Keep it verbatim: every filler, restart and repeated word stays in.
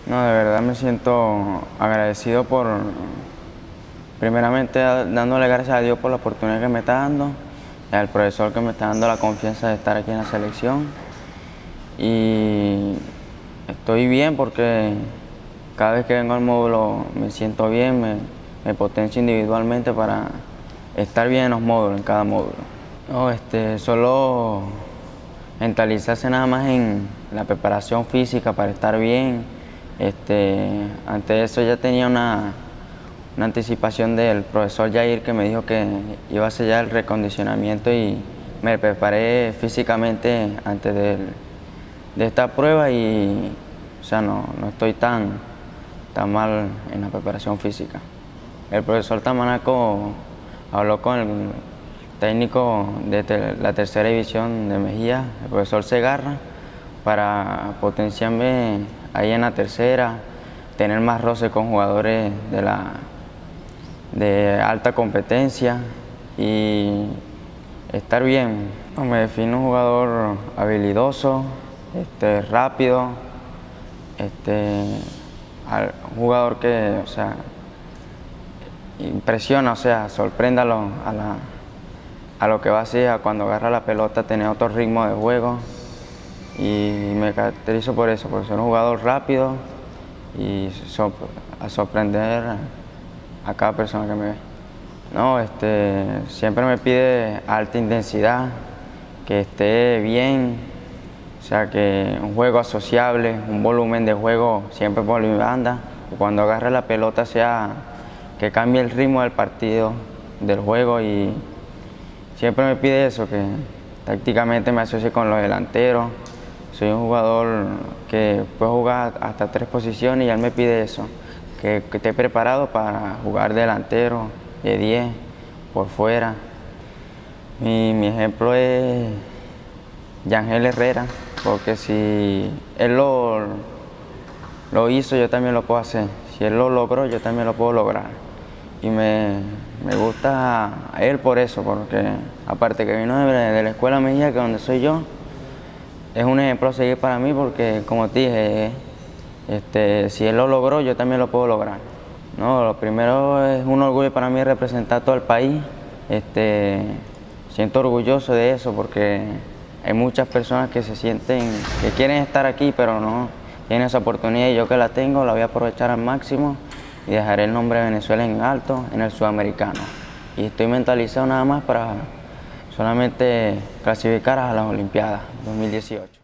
No, de verdad me siento agradecido por, primeramente dándole gracias a Dios por la oportunidad que me está dando, y al profesor que me está dando la confianza de estar aquí en la selección. Y estoy bien porque cada vez que vengo al módulo me siento bien, me, me potencio individualmente para estar bien en los módulos, en cada módulo. No, este, solo mentalizarse nada más en la preparación física para estar bien. Este, ante eso ya tenía una, una anticipación del profesor Jair, que me dijo que iba a hacer ya el recondicionamiento, y me preparé físicamente antes de, de esta prueba, y o sea, no, no estoy tan, tan mal en la preparación física. El profesor Tamanaco habló con el técnico de te, la tercera división de Mejía, el profesor Segarra, para potenciarme ahí en la tercera, tener más roce con jugadores de, la, de alta competencia y estar bien. Me defino un jugador habilidoso, este, rápido, este, un jugador que, o sea, impresiona, o sea, sorprende a, lo, a, la, a lo que va a hacer cuando agarra la pelota, tener otro ritmo de juego. Y me caracterizo por eso, por ser un jugador rápido y so, a sorprender a cada persona que me ve. No, este, siempre me pide alta intensidad, que esté bien, o sea, que un juego asociable, un volumen de juego siempre por mi banda, que cuando agarre la pelota sea que cambie el ritmo del partido, del juego, y siempre me pide eso, que tácticamente me asocie con los delanteros. Soy un jugador que puede jugar hasta tres posiciones, y él me pide eso, que, que esté preparado para jugar delantero, de diez, por fuera. Mi, mi ejemplo es Yangel Herrera, porque si él lo, lo hizo, yo también lo puedo hacer. Si él lo logró, yo también lo puedo lograr. Y me, me gusta a él por eso, porque aparte que vino de, de la Escuela Mejía, que es donde soy yo, es un ejemplo a seguir para mí, porque como te dije, este, si él lo logró, yo también lo puedo lograr. No, lo primero es un orgullo para mí representar a todo el país. Este, siento orgulloso de eso, porque hay muchas personas que se sienten, que quieren estar aquí, pero no tienen esa oportunidad, y yo que la tengo, la voy a aprovechar al máximo y dejaré el nombre de Venezuela en alto en el sudamericano. Y estoy mentalizado nada más para solamente clasificar a las Olimpiadas dos mil dieciocho.